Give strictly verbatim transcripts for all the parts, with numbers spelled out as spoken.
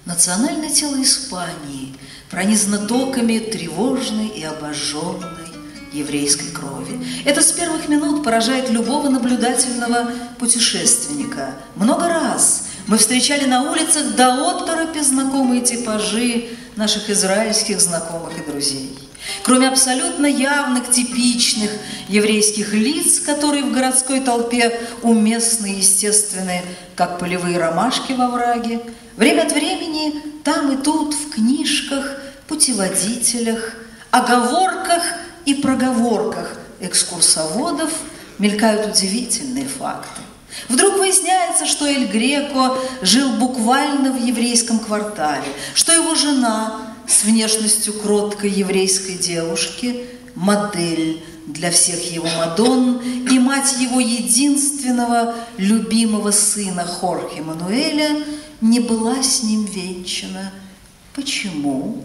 Национальное тело Испании пронизано токами тревожной и обожженной еврейской крови. Это с первых минут поражает любого наблюдательного путешественника. Много раз мы встречали на улицах до оторопи знакомые типажи наших израильских знакомых и друзей. Кроме абсолютно явных, типичных еврейских лиц, которые в городской толпе уместны и естественны, как полевые ромашки во враге, время от времени там и тут в книжках, путеводителях, оговорках и проговорках экскурсоводов мелькают удивительные факты. Вдруг выясняется, что Эль Греко жил буквально в еврейском квартале, что его жена с внешностью кроткой еврейской девушки, модель для всех его мадонн, и мать его единственного любимого сына Хорхе Мануэля не была с ним венчана. Почему?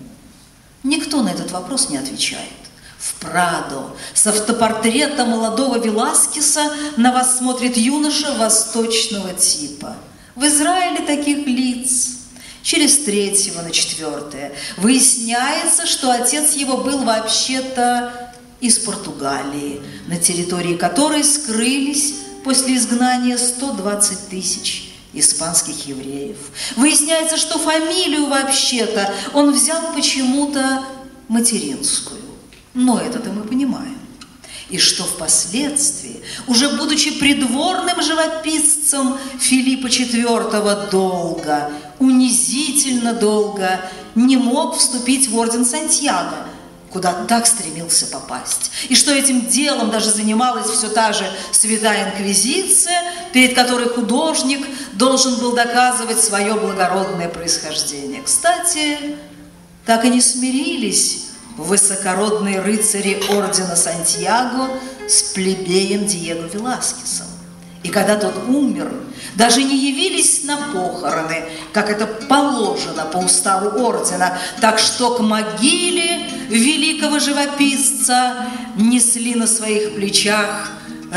Никто на этот вопрос не отвечает. В Прадо с автопортрета молодого Веласкеса на вас смотрит юноша восточного типа. В Израиле таких лиц через третьего на четвертое выясняется, что отец его был вообще-то из Португалии, на территории которой скрылись после изгнания сто двадцать тысяч испанских евреев. Выясняется, что фамилию вообще-то он взял почему-то материнскую. Но это-то мы понимаем. И что впоследствии, уже будучи придворным живописцем Филиппа четвёртого, долго, унизительно долго не мог вступить в орден Сантьяго, куда так стремился попасть. И что этим делом даже занималась все та же Святая Инквизиция, перед которой художник должен был доказывать свое благородное происхождение. Кстати, так и не смирились высокородные рыцари ордена Сантьяго с плебеем Диего Веласкесом. И когда тот умер, даже не явились на похороны, как это положено по уставу ордена, так что к могиле великого живописца несли на своих плечах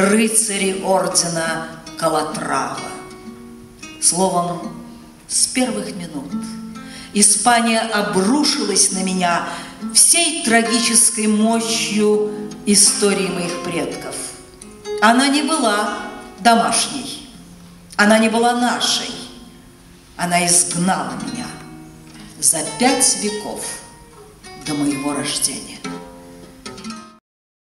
рыцари ордена Калатрава. Словом, с первых минут Испания обрушилась на меня всей трагической мощью истории моих предков. Она не была домашней, она не была нашей, она изгнала меня за пять веков до моего рождения.